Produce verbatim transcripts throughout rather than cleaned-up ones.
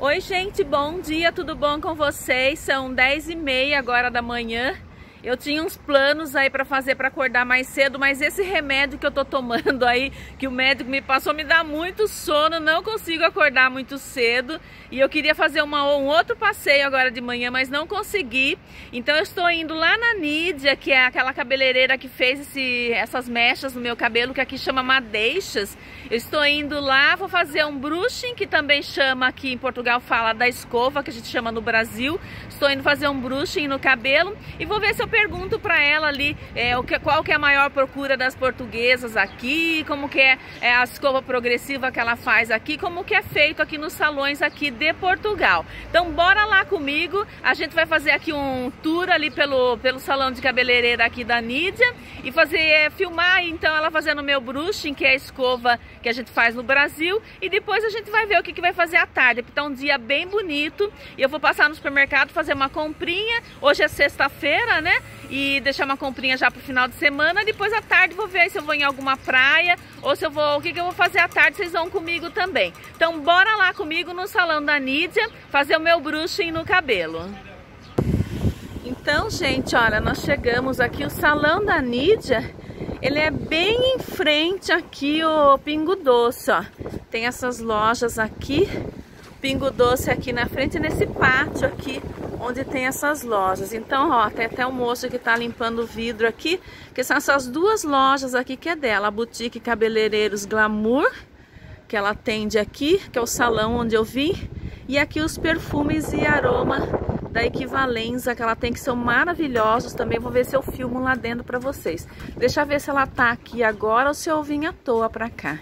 Oi gente, bom dia, tudo bom com vocês? São dez e meia agora da manhã. Eu tinha uns planos aí para fazer para acordar mais cedo, mas esse remédio que eu tô tomando aí, que o médico me passou, me dá muito sono, não consigo acordar muito cedo. E eu queria fazer uma, um outro passeio agora de manhã, mas não consegui. Então eu estou indo lá na Nídia, que é aquela cabeleireira que fez esse, essas mechas no meu cabelo, que aqui chama madeixas. Eu estou indo lá, vou fazer um brushing, que também chama aqui em Portugal, fala da escova, que a gente chama no Brasil. Estou indo fazer um brushing no cabelo e vou ver se eu pergunto para ela ali é, o que, qual que é a maior procura das portuguesas aqui, como que é, é a escova progressiva que ela faz aqui, como que é feito aqui nos salões aqui de Portugal. Então bora lá comigo, a gente vai fazer aqui um tour ali pelo, pelo salão de cabeleireira aqui da Nídia e fazer, é, filmar então ela fazendo o meu brushing, que é a escova que a gente faz no Brasil, e depois a gente vai ver o que, que vai fazer à tarde, porque tá um dia bem bonito e eu vou passar no supermercado fazer uma comprinha. Hoje é sexta-feira, né? E deixar uma comprinha já pro final de semana. Depois à tarde vou ver se eu vou em alguma praia ou se eu vou, o que, que eu vou fazer à tarde, vocês vão comigo também. Então bora lá comigo no salão da Nídia fazer o meu brushing no cabelo. Então, gente, olha, nós chegamos aqui, o salão da Nídia, ele é bem em frente aqui o Pingo Doce, ó. Tem essas lojas aqui, Pingo Doce aqui na frente, nesse pátio aqui, onde tem essas lojas. Então, ó, tem até um moço que tá limpando o vidro aqui, que são essas duas lojas aqui que é dela, a Boutique Cabeleireiros Glamour, que ela atende aqui, que é o salão onde eu vim, e aqui os perfumes e aroma da Equivalenza, que ela tem, que são maravilhosos também. Vou ver se eu filmo lá dentro pra vocês. Deixa eu ver se ela tá aqui agora ou se eu vim à toa pra cá.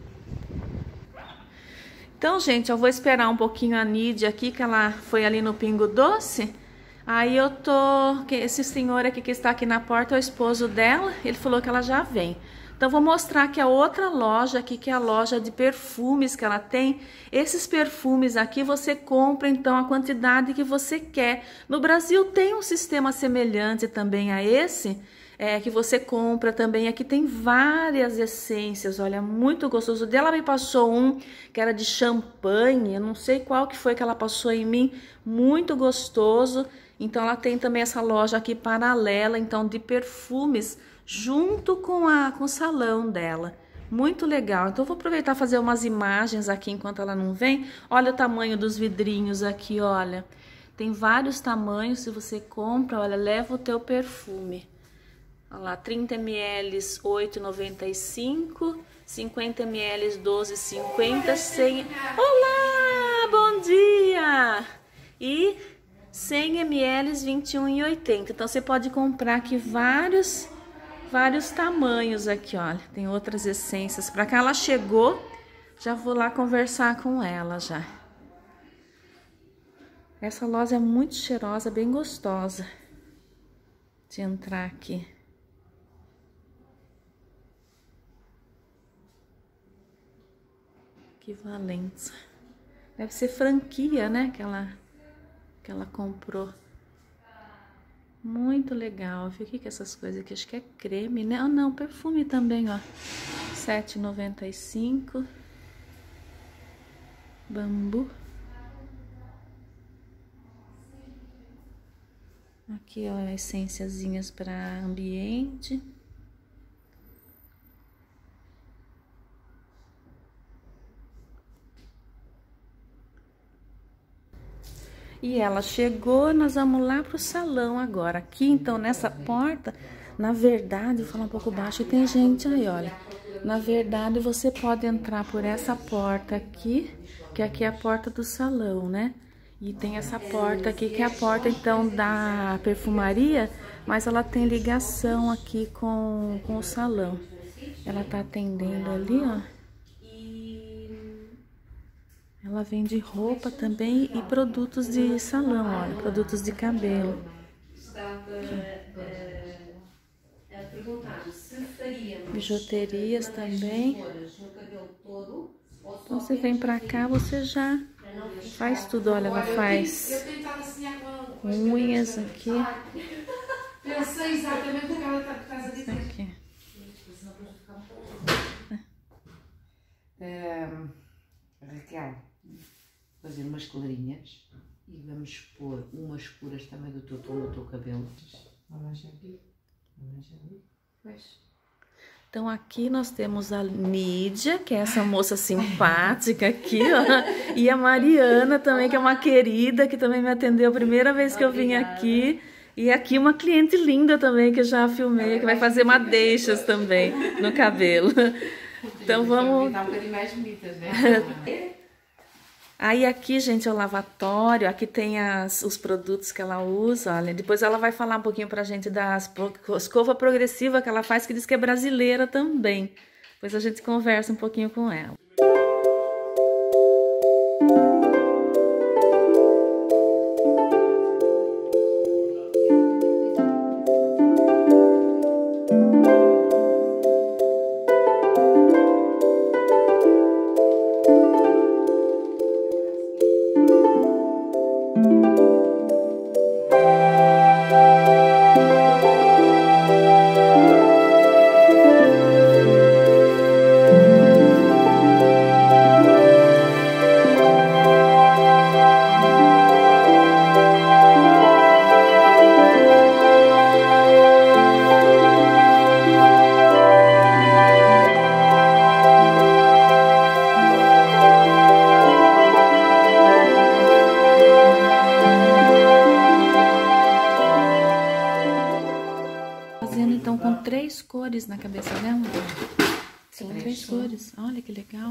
Então, gente, eu vou esperar um pouquinho a Nídia aqui, que ela foi ali no Pingo Doce. Aí eu tô... Esse senhor aqui que está aqui na porta é o esposo dela. Ele falou que ela já vem. Então, vou mostrar aqui a outra loja aqui, que é a loja de perfumes que ela tem. Esses perfumes aqui você compra, então, a quantidade que você quer. No Brasil tem um sistema semelhante também a esse, é, que você compra também. Aqui tem várias essências, olha, muito gostoso. Dela me passou um que era de champanhe, eu não sei qual que foi que ela passou em mim, muito gostoso. Então, ela tem também essa loja aqui paralela, então, de perfumes, junto com, a, com o salão dela. Muito legal. Então, eu vou aproveitar e fazer umas imagens aqui enquanto ela não vem. Olha o tamanho dos vidrinhos aqui, olha. Tem vários tamanhos, se você compra, olha, leva o teu perfume. Olha lá, trinta mililitros, oito reais e noventa e cinco centavos. cinquenta mililitros, doze reais e cinquenta centavos. cem... Olá, bom dia! E cem mililitros, vinte e um reais e oitenta centavos. Então, você pode comprar aqui vários... vários tamanhos aqui, olha. Tem outras essências pra cá. Ela chegou, já vou lá conversar com ela já. Essa loja é muito cheirosa, bem gostosa de entrar aqui. Equivalenza. Deve ser franquia, né? Que ela, que ela comprou. Muito legal, viu? O que que é essas coisas aqui? Acho que é creme, né? Ah, não, perfume também, ó. sete reais e noventa e cinco centavos. Bambu. Aqui, ó, essênciazinhas para ambiente. E ela chegou, nós vamos lá pro salão agora. Aqui, então, nessa porta, na verdade, vou falar um pouco baixo, e tem gente aí, olha. Na verdade, você pode entrar por essa porta aqui, que aqui é a porta do salão, né? E tem essa porta aqui, que é a porta, então, da perfumaria, mas ela tem ligação aqui com, com o salão. Ela tá atendendo ali, ó. Ela vende roupa também e produtos de salão, olha, produtos de cabelo. Bijuterias também. Então, você vem pra cá, você já faz tudo, olha, ela faz unhas aqui. Pensei exatamente o que ela está a dizer. Aqui. É, Raquel, fazer umas clarinhas e vamos pôr umas curas também do teu tom do teu cabelo. Pois. Então aqui nós temos a Nídia, que é essa moça simpática aqui, ó. E a Mariana também, que é uma querida, que também me atendeu a primeira vez que eu vim aqui. E aqui uma cliente linda também, que eu já filmei, que vai fazer madeixas também no cabelo. Então vamos... Tá um bocadinho mais bonitas, né? Aí aqui, gente, é o lavatório, aqui tem as, os produtos que ela usa, olha. Depois ela vai falar um pouquinho pra gente da escova progressiva que ela faz, que diz que é brasileira também. Depois a gente conversa um pouquinho com ela. Então com três cores na cabeça dela. São três, três cores. Olha que legal.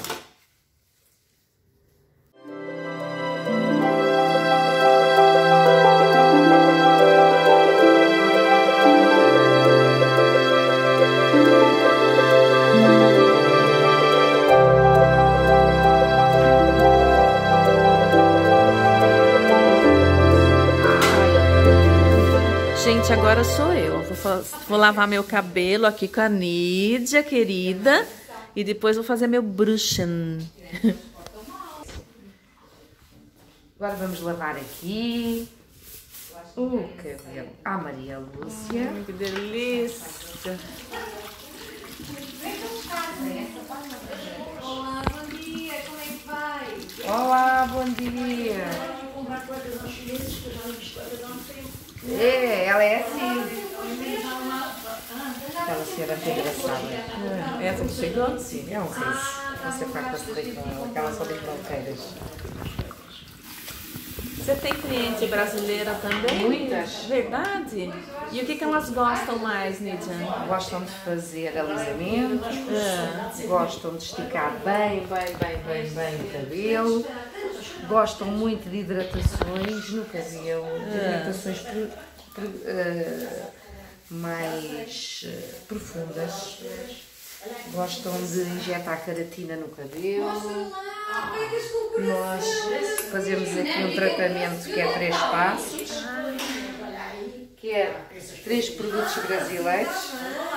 Gente, agora sou eu. Vou, vou lavar meu cabelo aqui com a Nídia, querida. E depois vou fazer meu brushing. Agora vamos lavar aqui o cabelo à Maria Lúcia. Ai, que delícia. Olá, bom dia, como é que vai? Olá, bom dia. É, ela é assim. Aquela senhora muito engraçada. É essa que chegou? Sim, é um riso. Você farta-se rir com ela, aquela só de bronqueiras. Você tem cliente brasileira também? Muitas. Verdade? E o que, que elas gostam mais, Nídia? Gostam de fazer alisamentos, É. gostam de esticar bem, bem, bem, bem, bem o cabelo, gostam muito de hidratações no cabelo, de hidratações pro, pro, uh, mais uh, profundas, gostam de injetar keratina no cabelo. Nós fazemos aqui um tratamento que é três passos, que é três produtos brasileiros.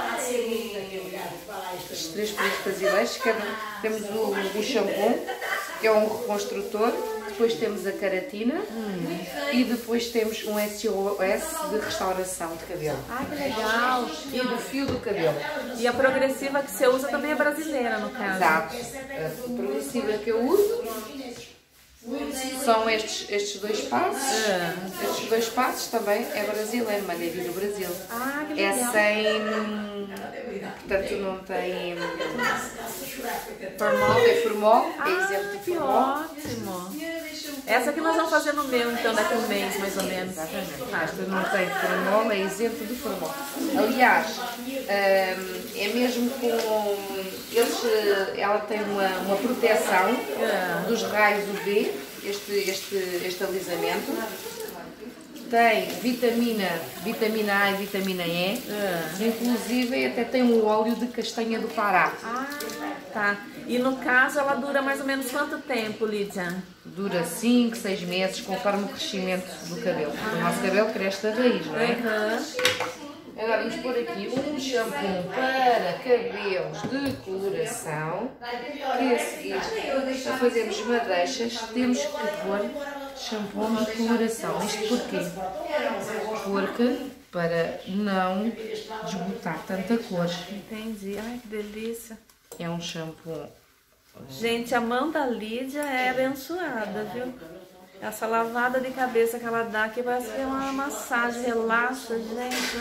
Os três produtos brasileiros, que é, temos o, o shampoo, que é um reconstrutor, depois temos a keratina hum. e depois temos um S O S de restauração de cabelo. Ah, que legal! E do fio do cabelo. E a progressiva que você usa também é brasileira, no caso? Exato. A progressiva que eu uso são estes, estes dois passos. É. Estes dois passos também é brasileiro, madeira do Brasil. Ah, que legal. É sem... Portanto, não tem formol, é formol, é isento de formol. Ótimo! Essa que nós vamos fazer no meu, então, daqui a um mês, mais ou menos. Exatamente. Esta não tem formol, é isento de formol. Aliás, é mesmo com... Eles, ela tem uma, uma proteção dos raios U V, este, este, este alisamento. Tem vitamina, vitamina A e vitamina E, é. Inclusive até tem um óleo de castanha do Pará. Ah, tá. E no caso ela dura mais ou menos quanto tempo, Lídia? Dura cinco, seis meses, conforme o crescimento do cabelo. Ah. O nosso cabelo cresce da raiz, não é? Uhum. Agora vamos pôr aqui um shampoo para cabelos de coloração, que a seguir, para fazermos madeixas, temos que pôr shampoo de coloração. Isto porquê? Porque para não desbotar tanta cor. Entendi. Ai, que delícia. É um shampoo Gente, a mão da Lídia é abençoada, viu? Essa lavada de cabeça que ela dá aqui parece que é uma massagem, relaxa, gente.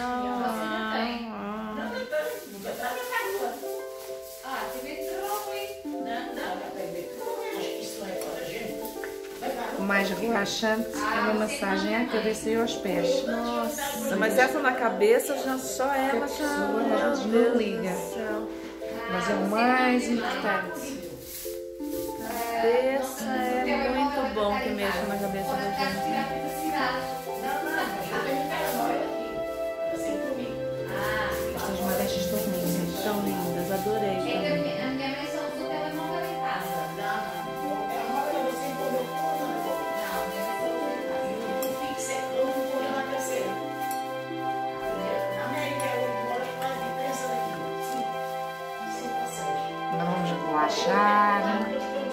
O mais relaxante é uma massagem à cabeça e aos pés. Nossa, mas essa na cabeça já só ela já não liga. Mas é o mais importante. Cabeça é muito bom que mexa na cabeça da gente. Essas madeixas estão lindas. Estão lindas, adorei também. Vamos relaxar.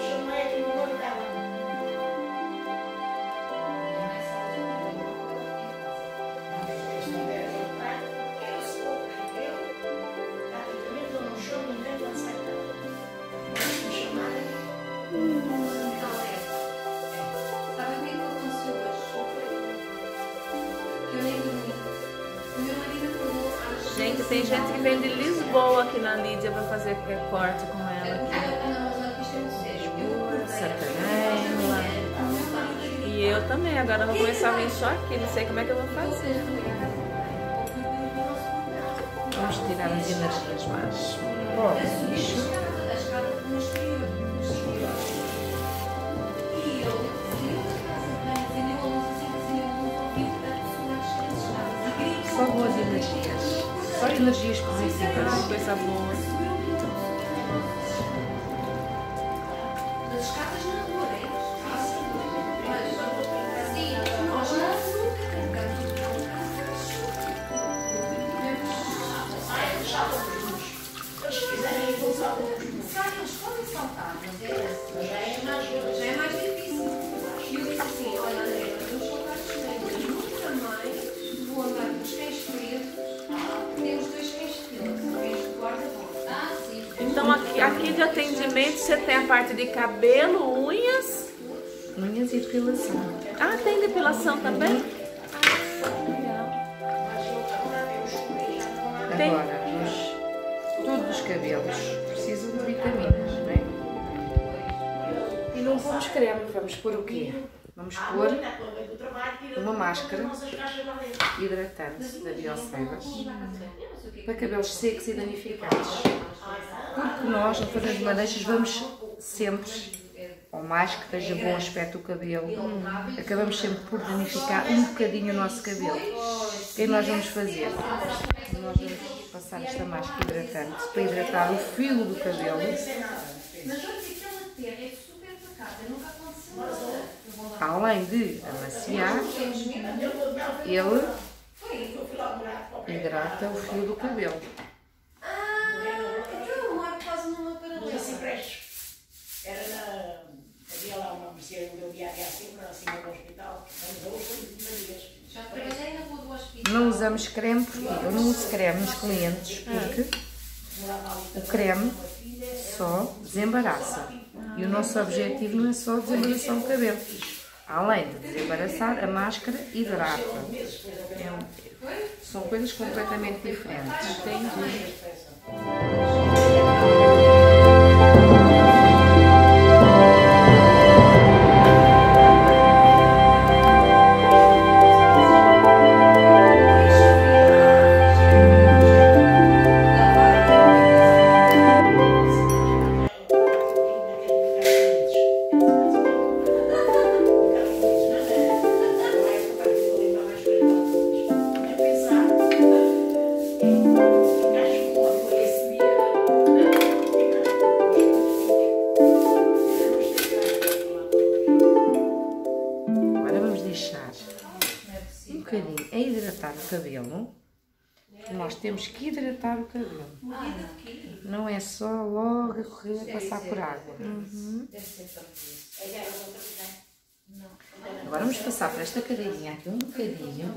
Gente, tem gente que vem de Lisboa aqui na Lídia pra fazer corte com ela aqui. Sacanagem. E eu também, agora eu vou começar a vir só aqui, não sei como é que eu vou fazer. Vamos tirar as energias mais. Ó, lixo. Só boas energias. Só energias positivas. Ai, coisa boa. Já é mais difícil. E eu disse assim, olha André, eu sou carteira, nunca mais vou andar com os cães pretos. Temos dois cães pretos, cães de guarda-roupa. Ah, sim. Então aqui, aqui de atendimento você tem a parte de cabelo, unhas. Unhas e depilação. Ah, tem depilação também? Tem. Agora, os, todos os cabelos precisam de vitaminas, não é? E não pomos creme, vamos pôr o quê? Vamos pôr uma máscara hidratante da Biosevas para cabelos secos e danificados. Porque nós, ao fazer as madeixas, vamos sempre, ao mais que esteja bom aspecto o cabelo, acabamos sempre por danificar um bocadinho o nosso cabelo. O que é que nós vamos fazer? Nós vamos passar esta máscara hidratante para hidratar o fio do cabelo. Além de amaciar, ele hidrata o fio do cabelo. Era na. Havia lá uma mercearia onde eu ia até acima, acima do hospital. Já trabalhei na rua do hospital. Não usamos creme porque eu não uso creme nos clientes porque o creme só desembaraça. E o nosso objetivo não é só desembaraçar o cabelo. Além de desembaraçar, a máscara hidrata. É um, são coisas completamente diferentes. Entendi. A hidratar o cabelo, nós temos que hidratar o cabelo. Não é só logo a correr a passar por água. Uhum. Agora vamos passar por esta cadeirinha aqui um bocadinho.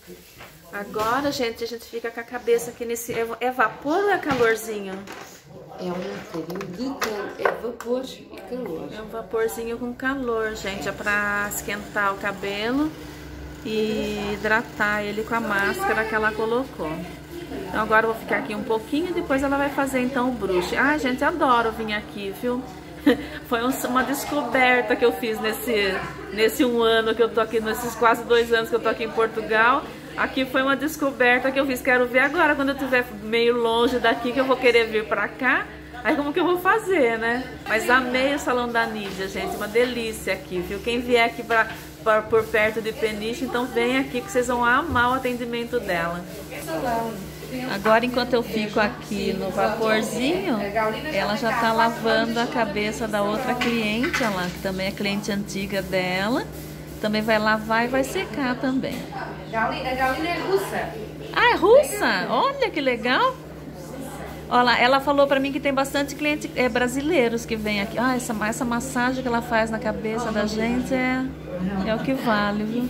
Agora, gente, a gente fica com a cabeça aqui nesse... É vapor ou é calorzinho? É um bocadinho de calor, é vapor e calor. É um vaporzinho com calor, gente. É pra esquentar o cabelo e hidratar ele com a máscara que ela colocou. Então agora eu vou ficar aqui um pouquinho e depois ela vai fazer então o brush. Ai, gente, adoro vir aqui, viu? Foi uma descoberta que eu fiz nesse, nesse um ano que eu tô aqui, nesses quase dois anos que eu tô aqui em Portugal. Aqui foi uma descoberta que eu fiz. Quero ver agora, quando eu estiver meio longe daqui, que eu vou querer vir pra cá. Aí como que eu vou fazer, né? Mas amei o salão da Nídia, gente. Uma delícia aqui, viu? Quem vier aqui pra, pra, por perto de Peniche, então vem aqui que vocês vão amar o atendimento dela. Agora, enquanto eu fico aqui no vaporzinho, ela já tá lavando a cabeça da outra cliente, olha lá, que também é cliente antiga dela. Também vai lavar e vai secar também. A galinha é russa. Ah, é russa? Olha que legal. Olha, ela falou pra mim que tem bastante clientes é, brasileiros que vêm aqui. Ah, essa, essa massagem que ela faz na cabeça da gente é, é o que vale, viu?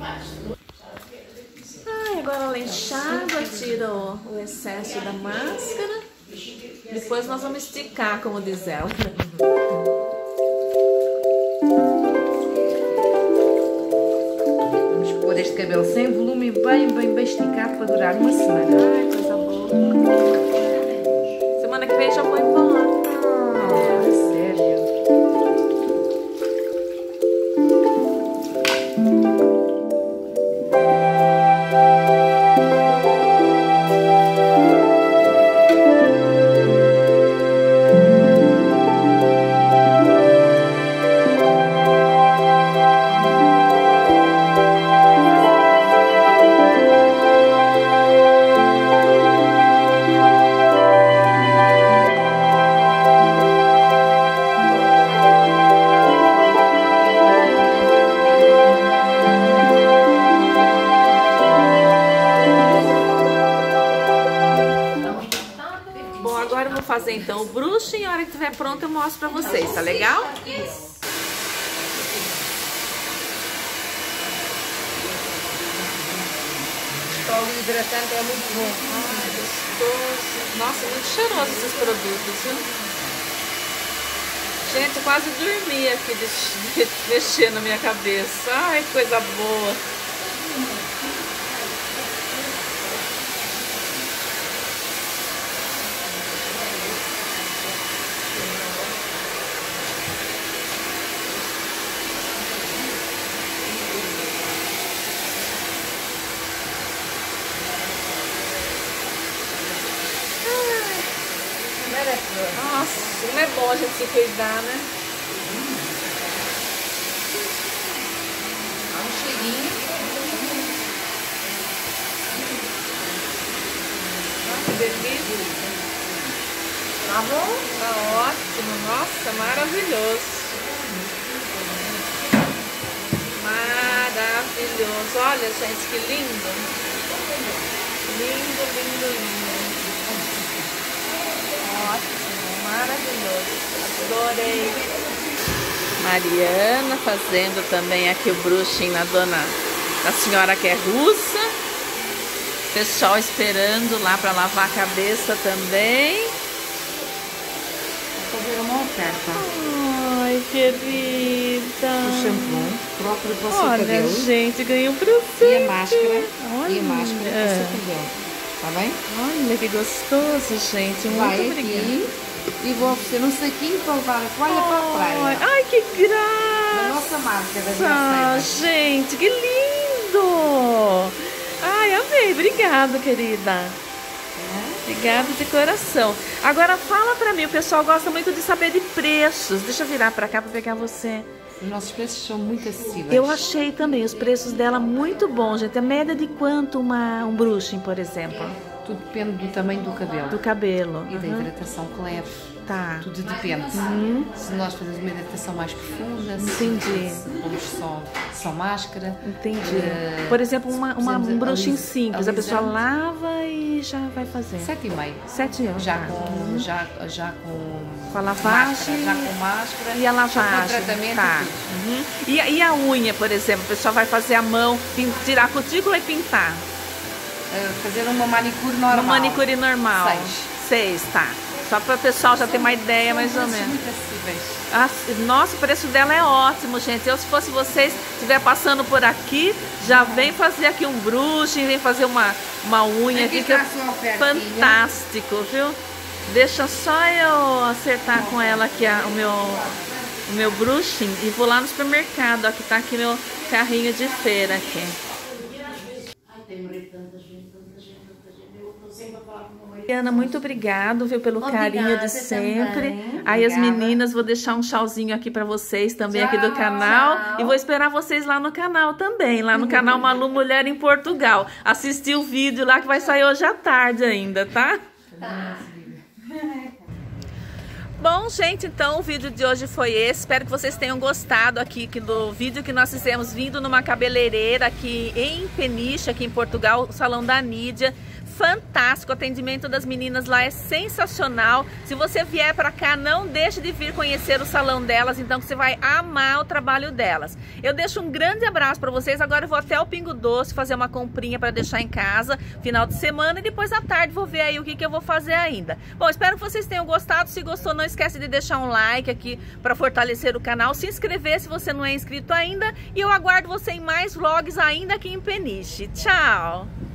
Ai, agora ela enxágua, tira o, o excesso da máscara. Depois nós vamos esticar, como diz ela. Vamos pôr este cabelo sem volume bem, bem, bem esticado para durar uma semana. Ai, coisa boa. Semana que vem já vou embora. Ah, sério? Fazer então o brush e a hora que estiver pronto eu mostro pra vocês, tá legal? Óleo hidratante é muito bom. Ai, gostoso. Nossa, muito cheiroso esses produtos, viu? Gente, eu quase dormi aqui de, de mexer na minha cabeça. Ai, que coisa boa. Nossa, como é bom a gente se cuidar, né? Dá um cheirinho. Ah, que delícia. Tá bom? Tá ótimo. Nossa, maravilhoso. Maravilhoso. Olha, gente, que lindo. Lindo, lindo, lindo. Ótimo, maravilhoso. Adorei. Mariana fazendo também aqui o brushing na dona, da senhora que é russa. Pessoal esperando lá para lavar a cabeça também. Vou fazer uma oferta. Ai, querida. O shampoo próprio para o seu Olha, cabelo. gente, ganhei um presente. E a máscara. Olha. E a máscara para o seu cabelo. Tá bem? Olha que gostoso, gente. Muito Vai obrigada. aqui e vou oferecer um saquinho para levar a toalha para a praia. Ai, que graça. Da nossa marca, da Ah, Bioceba. gente, que lindo. Ai, amei. Obrigada, querida. É? Obrigada de coração. Agora fala pra mim, o pessoal gosta muito de saber de preços. Deixa eu virar pra cá pra pegar você. Os nossos preços são muito acessíveis. Eu achei também os preços dela muito bons, gente. A média de quanto uma, um brushing, por exemplo? Tudo depende do tamanho do cabelo. Do cabelo. E da Uhum. hidratação que leve. Tá. Tudo depende. Uhum. Se nós fazemos uma hidratação mais profunda, Entendi. se pomos só, só máscara. Entendi. eh, Por exemplo, uma, uma, fazemos um brushing alis- simples. A pessoa alisante. lava e já vai fazer. Sete e meio. Sete euros. Já tá. com, já, já com, Com a lavagem. máscara, já com máscara. E a lavagem. Já com tratamento Tá. e tudo. Uhum. E, a- e a unha, por exemplo, o pessoal vai fazer a mão, pin- tirar a cutícula e pintar. Eh, fazer uma manicure normal. Uma manicure normal. Seis. Seis, tá. Só para o pessoal já ter uma ideia mais ou menos. Muito acessíveis. Ah, nossa, o preço dela é ótimo, gente. Eu, se fosse vocês, estiver passando por aqui, já vem fazer aqui um brushing, vem fazer uma, uma unha aqui, que é fantástico, viu? Deixa só eu acertar com ela aqui a, o, meu, o meu brushing e vou lá no supermercado. Ó, que tá aqui meu carrinho de feira aqui. Ai, tem morrido tanta gente, tanta gente, tanta gente. Eu estou sempre a falar com o meu marido. Ana, muito obrigado, viu, pelo Obrigada carinho de sempre. também. Aí as Obrigada. meninas, vou deixar um tchauzinho aqui pra vocês também, Tchau, aqui do canal. tchau. E vou esperar vocês lá no canal também, lá no canal Malu Mulher em Portugal. Assistir o vídeo lá que vai sair hoje à tarde ainda, tá? Tá. Bom, gente, então o vídeo de hoje foi esse. Espero que vocês tenham gostado aqui que do vídeo que nós fizemos vindo numa cabeleireira aqui em Peniche, aqui em Portugal, o Salão da Nídia. Fantástico, o atendimento das meninas lá é sensacional. Se você vier pra cá, não deixe de vir conhecer o salão delas, então que você vai amar o trabalho delas. Eu deixo um grande abraço pra vocês. Agora eu vou até o Pingo Doce fazer uma comprinha pra deixar em casa, final de semana, e depois à tarde vou ver aí o que, que eu vou fazer ainda. Bom, espero que vocês tenham gostado. Se gostou, não esquece de deixar um like aqui pra fortalecer o canal, se inscrever se você não é inscrito ainda, e eu aguardo você em mais vlogs ainda aqui em Peniche. Tchau!